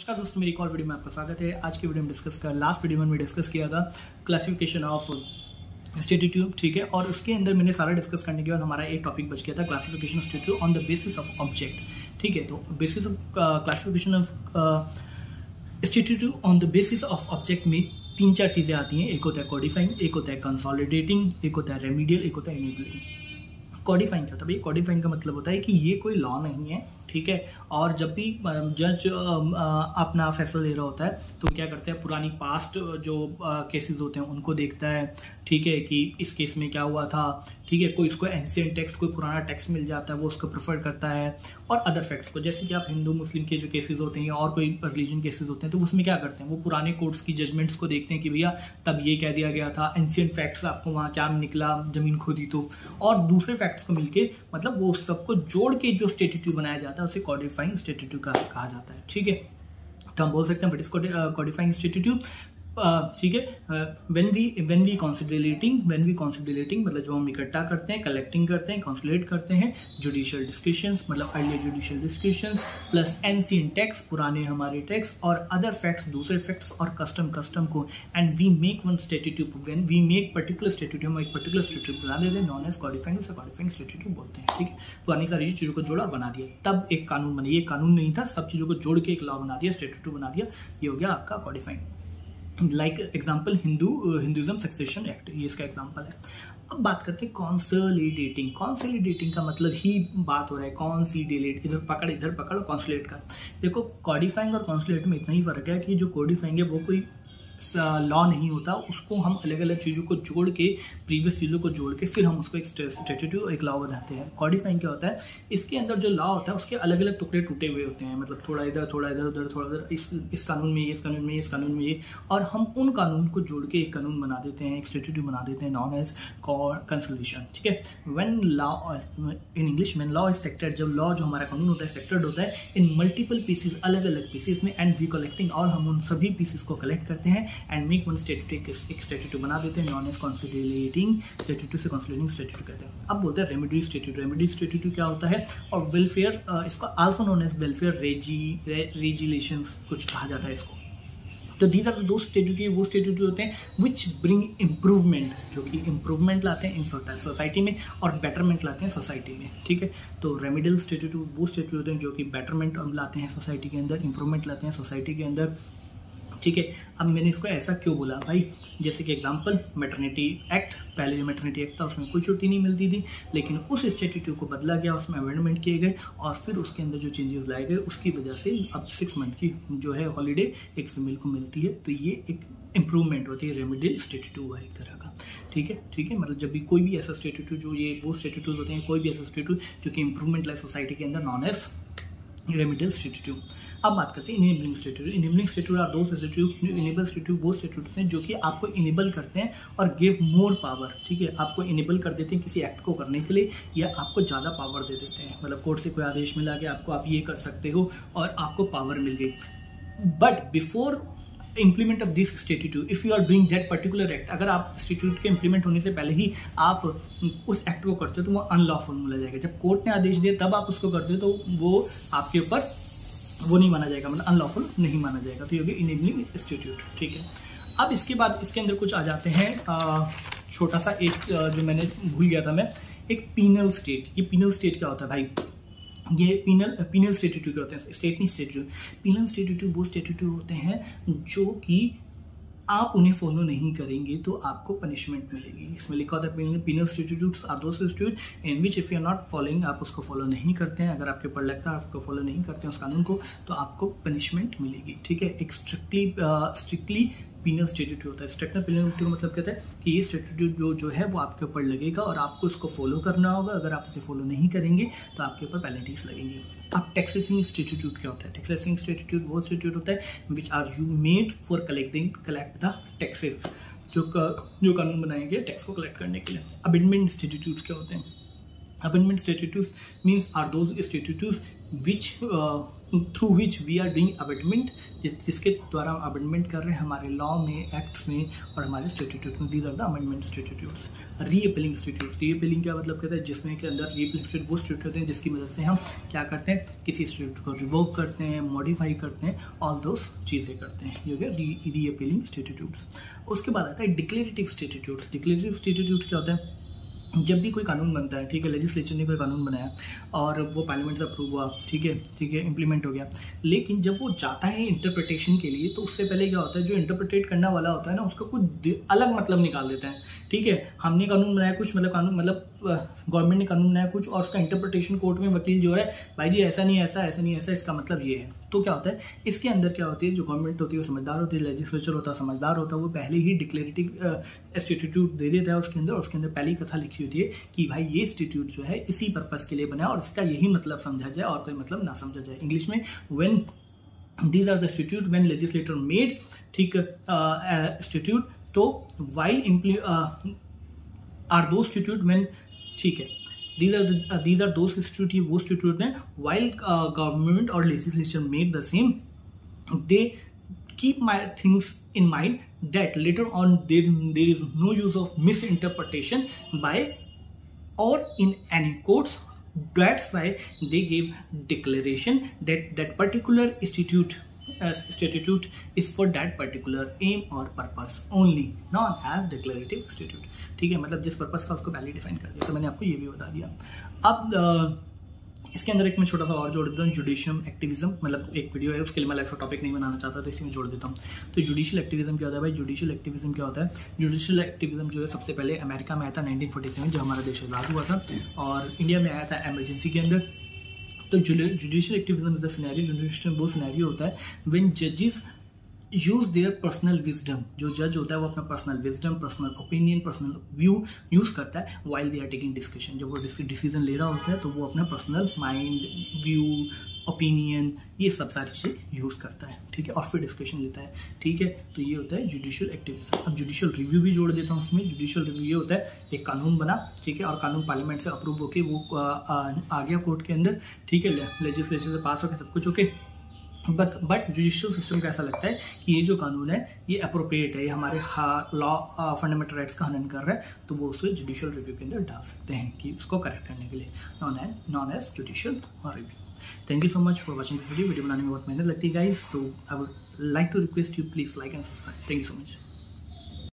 नमस्कार दोस्तों, मेरी एक और वीडियो में आपका स्वागत है। आज की वीडियो में लास्ट वीडियो में डिस्कस किया था क्लासिफिकेशन ऑफ स्टेटिट्यूड, ठीक है। और उसके अंदर मैंने सारा डिस्कस करने के बाद हमारा एक टॉपिक बच गया था, classification of statute on the basis of object, ठीक है। तो basis of classification of statute on the basis of object में तीन चार चीजें आती हैं। एक होता है कोडिफाइंग, एक होता है कंसोलिडेटिंग, एक होता है रेमिडियल, एक होता है इनेबलिंग। कोडिफाइंग क्या होता है भाई? कोडिफाइंग का मतलब होता है कि ये कोई लॉ नहीं है, ठीक है। और जब भी जज अपना फैसला ले रहा होता है तो क्या करते हैं, पुरानी पास्ट जो केसेस होते हैं उनको देखता है, ठीक है, कि इस केस में क्या हुआ था, ठीक है। कोई इसको एंशिएंट टेक्स्ट, कोई पुराना टेक्स्ट मिल जाता है वो उसको प्रेफर करता है। और अदर फैक्ट्स को, जैसे कि आप हिंदू मुस्लिम के जो केसेस होते हैं और कोई रिलीजन केसेस होते हैं तो उसमें क्या करते हैं, वो पुराने कोर्ट्स की जजमेंट्स को देखते हैं कि भैया तब ये कह दिया गया था, एंशिएंट फैक्ट्स आपको वहाँ क्या निकला, जमीन खोदी तो, और दूसरे फैक्ट्स को मिलके मतलब वो सबको जोड़ के जो स्टेटिट्यूड बनाया जाता है उसे कोडिफाइंग स्टेटिट्यूड कहा जाता है, ठीक है। तो हम बोल सकते हैं व्हाट इज कोडिफाइंग स्टेटिट्यूड, ठीक है। व्हेन वी कंसोलिडेटिंग मतलब जब हम इकट्ठा करते हैं, कलेक्टिंग करते हैं, कंसोलिडेट करते हैं, जुडिशियल डिस्कशंस मतलब earlier judicial discussions plus ancient text, पुराने हमारे टेक्स्ट, और अदर फैक्ट्स, दूसरे फैक्ट्स और कस्टम को, and we make one statute. When we make particular statute, हम एक पर्टिकुलर स्टेटिट्यूड बना देते हैं, नॉन एज कोडिफाइंग, उसे कोडिफाइंग स्टेटिट्यूड बोलते हैं, ठीक है। पुरानी सारी चीजों को जोड़ा और बना दिया, तब एक कानून बना। ये कानून नहीं था, सब चीजों को जोड़ के एक लॉ बना दिया, स्टेटिट्यूड बना दिया, ये हो गया आपका codifying. Like example Hinduism succession act, ये इसका एग्जाम्पल है। अब बात करते हैं कॉन्सोलिडेटिंग। कॉन्सोलिडेटिंग का मतलब ही बात हो रहा है कॉन्सिडिलेट, इधर पकड़ और कॉन्सोलिडेट का। देखो कोडिफाइंग और कॉन्सोलिडेट में इतना ही फर्क है कि जो कोडिफाइंग है वो कोई लॉ नहीं होता, उसको हम अलग अलग चीज़ों को जोड़ के, प्रीवियस चीज़ों को जोड़ के फिर हम उसको एक स्टेट्यूट, एक लॉ बनाते हैं। कोडिफाइंग क्या होता है, इसके अंदर जो लॉ होता है उसके अलग अलग टुकड़े टूटे हुए होते हैं, मतलब थोड़ा इधर उधर, थोड़ा इधर, इस कानून में ये, इस कानून में ये, इस कानून में ये, और हम उन कानून को जोड़ के एक कानून बना देते हैं, एक स्टेट्यूट बना देते हैं, नॉन एज कंसोलिडेशन, ठीक है। When law in English, when law is scattered, जब लॉ जो हमारा कानून होता है सेक्टर्ड होता है इन मल्टीपल पीसेस, अलग अलग पीसेस में, एंड वी कलेक्टिंग, और हम उन सभी पीसेस को कलेक्ट करते हैं एंड मेक वन स्टेट्यूट, एक स्टेट्यूट बना देते हैं, नॉन एज कंसोलिडेटिंग स्टेट्यूट, से कंसोलिडेटिंग स्टेट्यूट कहते हैं। अब बोलते हैं रेमिडी स्टेट्यूट। रेमिडी स्टेट्यूट क्या होता है, और वेलफेयर, इसको also known as welfare regulations कुछ कहा जाता है इसको। तो दीज आर दो स्टेट्यूट, वो स्टेट्यूट होते हैं विच ब्रिंग इम्प्रूवमेंट, जो कि इम्प्रूवमेंट लाते हैं इन सोसाइटी में और बेटरमेंट लाते हैं सोसाइटी में, ठीक है। तो रेमिडियल स्टेट्यूट वो स्टेट्यूट होते हैं जो कि बेटरमेंट लाते हैं सोसाइटी के अंदर, इंप्रूवमेंट लाते हैं सोसाइटी के अंदर, ठीक है। अब मैंने इसको ऐसा क्यों बोला भाई, जैसे कि एग्जांपल मैटरनिटी एक्ट, पहले जो मैटरनिटी एक्ट था उसमें कोई छुट्टी नहीं मिलती थी, लेकिन उस स्टेट्यूट को बदला गया, उसमें अमेंडमेंट किए गए और फिर उसके अंदर जो चेंजेस लाए गए उसकी वजह से अब 6 मंथ की जो है हॉलीडे एक फीमेल को मिलती है। तो ये एक इम्प्रूवमेंट होती है, रेमिडियल स्टेट्यूट हुआ एक तरह का, ठीक है। मतलब जब भी कोई भी ऐसा स्टेट्यूट, जो ये वो स्टेट्यूट होते हैं, कोई भी ऐसा स्टेट्यूट जो कि इम्प्रूवमेंट लाए सोसाइटी के अंदर, नॉन एज रेमिडियल स्टेट्यूट। अब बात करते हैं इनेबलिंग स्टेट्यूट। इनेबलिंग स्टेट्यूट और दो स्टेट्यूट, इनेबल स्टेट्यूट वो स्टेट्यूट होते हैं जो कि आपको इनेबल करते हैं और गिव मोर पावर, ठीक है। आपको इनेबल कर देते हैं किसी एक्ट को करने के लिए, या आपको ज़्यादा पावर दे देते हैं, मतलब कोर्ट से कोई आदेश मिला कि आपको, आप ये कर सकते हो और आपको पावर मिल गई। But before implement of this statute, if you are doing that particular act, अगर आप स्टेट्यूट के इम्प्लीमेंट होने से पहले ही आप उस एक्ट को करते हो तो वो अनलॉफुल माना जाएगा। जब कोर्ट ने आदेश दिया तब आप उसको करते हो तो वो आपके ऊपर वो नहीं माना जाएगा, मतलब अनलॉफुल नहीं माना जाएगा। तो ये होगी इनेबलिंग स्टेट्यूट, ठीक है। अब इसके बाद इसके अंदर कुछ आ जाते हैं, छोटा सा एक जो मैंने भूल गया था मैं, एक पीनल स्टेट। ये पीनल स्टेट क्या होता है भाई, ये पीनल स्टेट्यूट क्या होते हैं, स्टेट नहीं स्टेट्यूट। पीनल स्टेट्यूट वो स्टेट्यूट होते हैं जो कि आप उन्हें फॉलो नहीं करेंगे तो आपको पनिशमेंट मिलेगी। इसमें लिखा होता है penal statutes are those statute in which if you are not following, आप उसको फॉलो नहीं करते हैं, अगर आपके ऊपर लगता है आप उसको फॉलो नहीं करते हैं उस कानून को, तो आपको पनिशमेंट मिलेगी, ठीक है। एक स्ट्रिक्टली पीनल स्टेट्यूट होता है। स्ट्रिक्टली पीनल का मतलब कहता है कि ये स्टेट्यूट जो है वो आपके ऊपर लगेगा और आपको उसको फॉलो करना होगा, अगर आप इसे फॉलो नहीं करेंगे तो आपके ऊपर पेनल्टीज लगेंगी। अब टैक्सेसिंग स्टेट्यूट क्या होता है? टैक्सेसिंग स्टेट्यूट वो स्टेट्यूट होता है which are you made for collect the taxes, जो कानून बनाए गए टैक्स को कलेक्ट करने के लिए। अमेंडमेंट स्टेट्यूट क्या होते हैं? Amendment statutes means are those statutes which through which we are doing amendment, जिसके द्वारा हम amendment कर रहे हैं हमारे लॉ में, एक्ट्स में और हमारे स्टेट्यूट में. These are the amendment statutes. रीअपीलिंग statutes. रीअपीलिंग क्या मतलब कहता है, जिसमें के अंदर रीअपीलिंग statute वो statute होते हैं जिसकी मदद से हम क्या करते हैं, किसी statute को रिवोक करते हैं, मॉडिफाई करते हैं, ऑल दोस चीज़ें करते हैं. ये हो गया रीअपीलिंग statutes. उसके बाद आता है डिक्लेरेटिव statutes. डिक्लेरेटिव statutes क्या होता है, जब भी कोई कानून बनता है, ठीक है, लेजिस्लेचर ने कोई कानून बनाया और वो पार्लियामेंट से अप्रूव हुआ, ठीक है, इम्प्लीमेंट हो गया, लेकिन जब वो जाता है इंटरप्रिटेशन के लिए तो उससे पहले क्या होता है, जो इंटरप्रिटेट करने वाला होता है ना, उसका कुछ अलग मतलब निकाल देता है. ठीक है, हमने कानून बनाया कुछ, मतलब गवर्नमेंट ने कानून बनाया कुछ और उसका इंटरप्रिटेशन कोर्ट में वकील जो है, भाई जी ऐसा नहीं ऐसा, ऐसा नहीं ऐसा, इसका मतलब ये है. तो क्या होता है, इसके अंदर क्या होती है, जो गवर्नमेंट होती है वो समझदार होती है, लेजिस्लेचर होता है समझदार होता है, वो पहले ही डिक्लेरेटिव स्टेट्यूट दे देता है उसके अंदर पहली कथा लिखी होती है कि भाई ये स्टेट्यूट जो है इसी पर्पस के लिए बना और इसका यही मतलब समझा जाए और कोई मतलब ना समझा जाए. इंग्लिश में when these are the statutes when legislator made, ठीक, statute, तो while are those statute when, ठीक है, these are those statute, ये वो statute हैं while government or legislature made the same, they keep my things in mind that later on there is no use of misinterpretation by or in any courts. That's why they gave declaration that particular statute is for that particular aim or purpose only, known as declarative statute. ठीक है, मतलब जिस purpose का उसको पहले define कर दिया. तो मैंने आपको ये भी बता दिया. अब इसके अंदर एक मैं छोटा सा और जोड़ देता हूँ, जुडिशियल एक्टिविज्म, मतलब एक वीडियो है उसके लिए मैं अलग सा टॉपिक नहीं बनाना चाहता तो इसी में जोड़ देता हूँ. तो जुडिशियल एक्टिविज्म क्या होता है भाई, जुडिशियल एक्टिविज्म क्या होता है, जुडिशियल एक्टिविज्म जो है सबसे पहले अमेरिका में आया था 1947 जब हमारा देश आज़ाद हुआ था, और इंडिया में आया था एमरजेंसी के अंदर. तो judicial activism is the scenario, judicial वो सिनेरियो होता है व्हेन जजेस यूज देयर पर्सनल विजडम. जो जज होता है वो अपना personal wisdom, personal opinion, personal view use करता है while they are taking discussion. जब वो डिसीजन ले रहा होता है तो वो अपना पर्सनल माइंड, व्यू, ओपिनियन, ये सब सारी चीज़ें यूज़ करता है. ठीक है, और फिर डिस्कशन लेता है. ठीक है, तो ये होता है जुडिशियल एक्टिविज्म. अब जुडिशियल रिव्यू भी जोड़ देता हूँ उसमें. जुडिशियल रिव्यू ये होता है, एक कानून बना, ठीक है, और कानून पार्लियामेंट से अप्रूव होके वो आ गया कोर्ट के अंदर, ठीक है, लेजिस्लेचर से पास होकर सब कुछ ओके. बट जुडिशियल सिस्टम को ऐसा लगता है कि ये जो कानून है ये अप्रोप्रिएट है, ये हमारे लॉ फंडामेंटल राइट्स का हनन कर रहा है, तो वो उसको जुडिशियल रिव्यू के अंदर डाल सकते हैं कि उसको करेक्ट करने के लिए, known as judicial review. Thank you so much for watching this video. Video बनाने में बहुत मेहनत लगती है गाइस, तो I would like to request you please like and subscribe. Thank you so much.